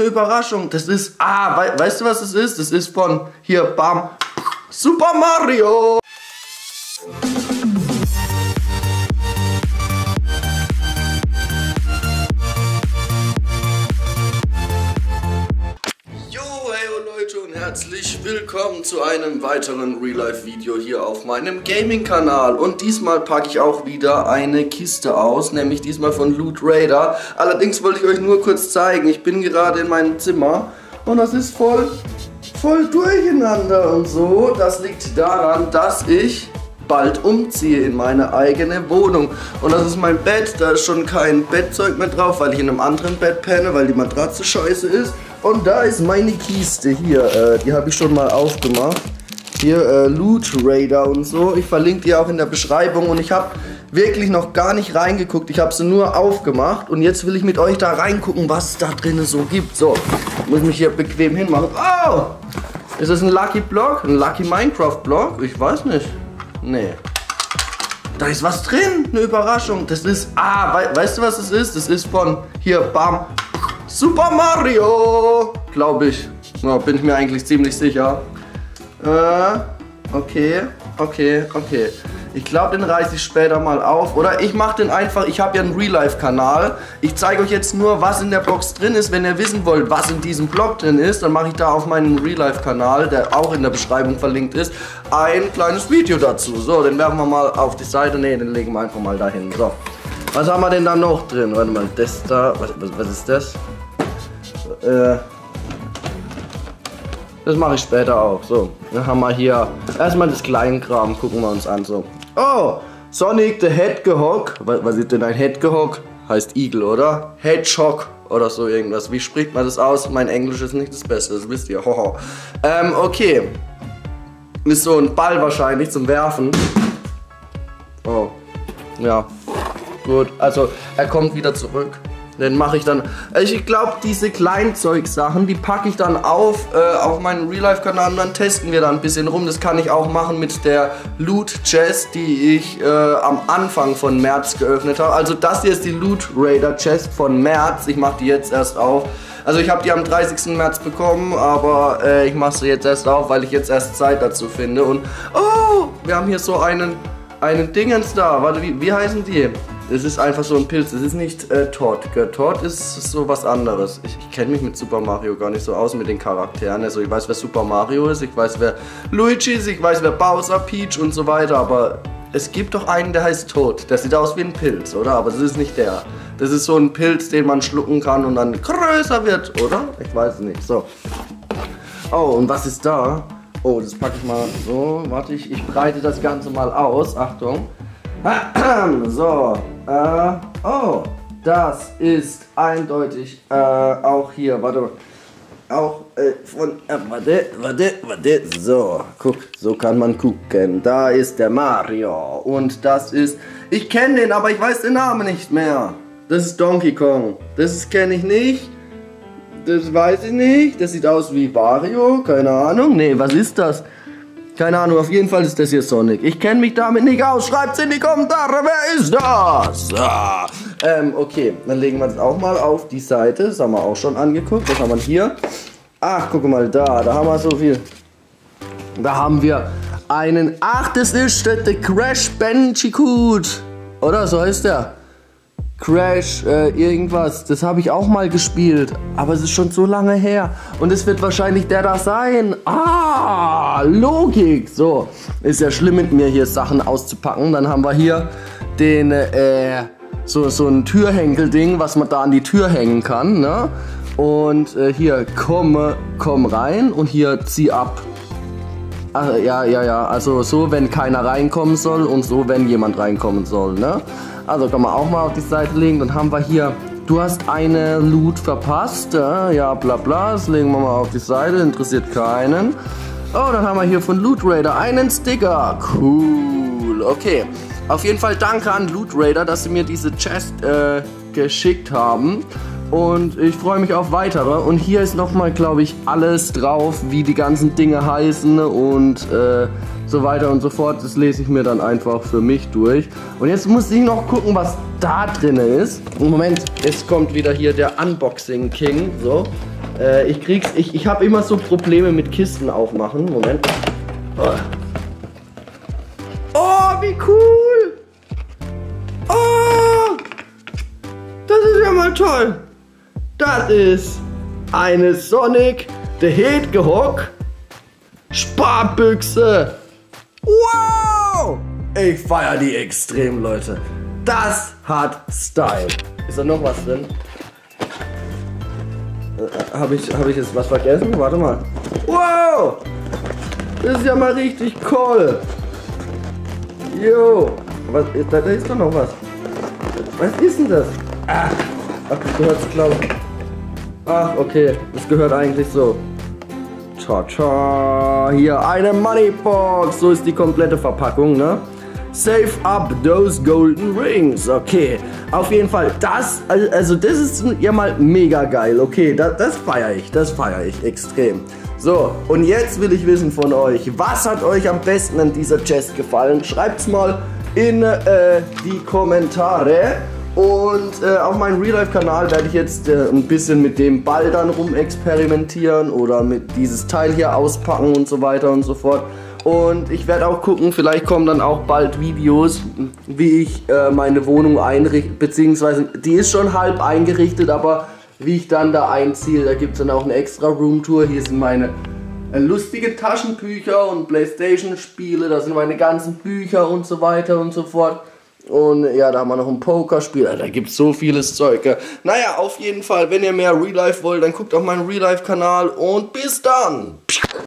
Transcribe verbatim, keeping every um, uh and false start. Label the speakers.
Speaker 1: eine Überraschung. Das ist, ah, we weißt du was das ist? Das ist von, hier, bam, Super Mario. Und herzlich willkommen zu einem weiteren Real-Life-Video hier auf meinem Gaming-Kanal. Und diesmal packe ich auch wieder eine Kiste aus, nämlich diesmal von Loot Raider. Allerdings wollte ich euch nur kurz zeigen, ich bin gerade in meinem Zimmer und das ist voll, voll durcheinander und so. Das liegt daran, dass ich bald umziehe in meine eigene Wohnung. Und das ist mein Bett, da ist schon kein Bettzeug mehr drauf, weil ich in einem anderen Bett penne, weil die Matratze scheiße ist. Und da ist meine Kiste hier, äh, die habe ich schon mal aufgemacht. Hier äh, Loot Raider und so. Ich verlinke die auch in der Beschreibung und ich habe wirklich noch gar nicht reingeguckt. Ich habe sie nur aufgemacht und jetzt will ich mit euch da reingucken, was es da drinnen so gibt. So, ich muss mich hier bequem hinmachen. Oh! Ist das ein Lucky Block? Ein Lucky Minecraft Block? Ich weiß nicht. Nee. Da ist was drin, eine Überraschung. Das ist, ah, we weißt du was das ist? Das ist von, hier, bam, Super Mario, glaube ich. Ja, bin ich mir eigentlich ziemlich sicher. Äh, okay, okay, okay. Ich glaube, den reiße ich später mal auf. Oder ich mache den einfach, ich habe ja einen Real-Life-Kanal. Ich zeige euch jetzt nur, was in der Box drin ist. Wenn ihr wissen wollt, was in diesem Block drin ist, dann mache ich da auf meinem Real-Life-Kanal, der auch in der Beschreibung verlinkt ist, ein kleines Video dazu. So, den werfen wir mal auf die Seite. Ne, den legen wir einfach mal dahin. So, was haben wir denn da noch drin? Warte mal, das da, was, was, was ist das? Äh, das mache ich später auch. So, dann haben wir hier erstmal das Kleinkram, gucken wir uns an. So, oh, Sonic the Hedgehog. Was, was ist denn ein Hedgehog? Heißt Igel, oder? Hedgehog oder so irgendwas. Wie spricht man das aus? Mein Englisch ist nicht das Beste, das wisst ihr. Hoho. Ähm, okay. Ist so ein Ball wahrscheinlich zum Werfen. Oh, ja. Gut, also er kommt wieder zurück. Den mache ich dann, ich glaube diese Kleinzeug-Sachen, die packe ich dann auf, äh, auf meinen Real-Life-Kanal und dann testen wir da ein bisschen rum. Das kann ich auch machen mit der Loot-Chest, die ich äh, am Anfang von März geöffnet habe. Also das hier ist die Loot Raider Chest von März, ich mache die jetzt erst auf. Also ich habe die am dreißigsten März bekommen, aber äh, ich mache sie jetzt erst auf, weil ich jetzt erst Zeit dazu finde. Und oh, wir haben hier so einen, einen Dingens da, warte, wie, wie heißen die? Es ist einfach so ein Pilz, es ist nicht äh, Todd. Todd ist so was anderes. Ich, ich kenne mich mit Super Mario gar nicht so aus mit den Charakteren. Also ich weiß, wer Super Mario ist, ich weiß, wer Luigi ist, ich weiß, wer Bowser, Peach und so weiter. Aber es gibt doch einen, der heißt Todd. Der sieht aus wie ein Pilz, oder? Aber das ist nicht der. Das ist so ein Pilz, den man schlucken kann und dann größer wird, oder? Ich weiß es nicht. So. Oh, und was ist da? Oh, das packe ich mal so. Warte, ich, ich breite das Ganze mal aus. Achtung. So, äh, oh, das ist eindeutig, äh, auch hier, warte, auch, äh, von, äh, warte, warte, warte, so, guck, so kann man gucken, da ist der Mario und das ist, ich kenne den, aber ich weiß den Namen nicht mehr, das ist Donkey Kong, das kenne ich nicht, das weiß ich nicht, das sieht aus wie Wario, keine Ahnung, nee, was ist das? Keine Ahnung, auf jeden Fall ist das hier Sonic. Ich kenne mich damit nicht aus. Schreibt's in die Kommentare, wer ist das? Ah. Ähm, okay, dann legen wir das auch mal auf die Seite. Das haben wir auch schon angeguckt. Was haben wir hier? Ach, guck mal da, da haben wir so viel. Da haben wir einen, ach, das ist der Crash Bandicoot. Oder, so heißt der. Crash, äh, irgendwas, das habe ich auch mal gespielt, aber es ist schon so lange her und es wird wahrscheinlich der da sein. Ah, Logik. So, ist ja schlimm mit mir hier Sachen auszupacken. Dann haben wir hier den, äh, so, so ein Türhenkel-Ding, was man da an die Tür hängen kann, ne? Und äh, hier, komm, komm rein und hier, zieh ab. Ach, ja, ja, ja, also so, wenn keiner reinkommen soll und so, wenn jemand reinkommen soll, ne? Also kann man auch mal auf die Seite legen. Dann haben wir hier, du hast eine Loot verpasst, äh, ja, bla bla, das legen wir mal auf die Seite, interessiert keinen. Oh, dann haben wir hier von Loot Raider einen Sticker, cool, okay. Auf jeden Fall danke an Loot Raider, dass sie mir diese Chest äh, geschickt haben. Und ich freue mich auf weitere. Und hier ist nochmal, glaube ich, alles drauf, wie die ganzen Dinge heißen und äh, so weiter und so fort. Das lese ich mir dann einfach für mich durch. Und jetzt muss ich noch gucken, was da drin ist. Moment, jetzt kommt wieder hier der Unboxing King. So, Äh, ich krieg's, ich, ich habe immer so Probleme mit Kisten aufmachen. Moment. Oh, oh wie cool! Oh! Das ist ja mal toll! Das ist eine Sonic the Hedgehog Sparbüchse! Wow! Ich feiere die extrem, Leute. Das hat Style. Ist da noch was drin? Äh, Habe ich, hab ich jetzt was vergessen? Warte mal. Wow! Das ist ja mal richtig cool. Jo. Was, da, da ist doch noch was. Was ist denn das? Ach, ach das gehört zu glaube ich. Ach, okay. Das gehört eigentlich so. Ciao, ciao. Hier eine Moneybox. So ist die komplette Verpackung, ne? Save up those golden rings. Okay, auf jeden Fall. Das, also das ist ja mal mega geil. Okay, das, das feiere ich. Das feiere ich extrem. So, und jetzt will ich wissen von euch, was hat euch am besten an dieser Chest gefallen? Schreibt's mal in äh, die Kommentare. Und äh, auf meinem Real-Life-Kanal werde ich jetzt äh, ein bisschen mit dem Ball dann rumexperimentieren oder mit dieses Teil hier auspacken und so weiter und so fort. Und ich werde auch gucken, vielleicht kommen dann auch bald Videos, wie ich äh, meine Wohnung einrichte, beziehungsweise die ist schon halb eingerichtet, aber wie ich dann da einziehe, da gibt es dann auch eine extra Roomtour. Hier sind meine äh, lustige Taschenbücher und Playstation-Spiele, da sind meine ganzen Bücher und so weiter und so fort. Und ja, da haben wir noch ein Pokerspiel, da gibt es so vieles Zeug. Ja. Naja, auf jeden Fall, wenn ihr mehr Real Life wollt, dann guckt auf meinen Real Life Kanal und bis dann!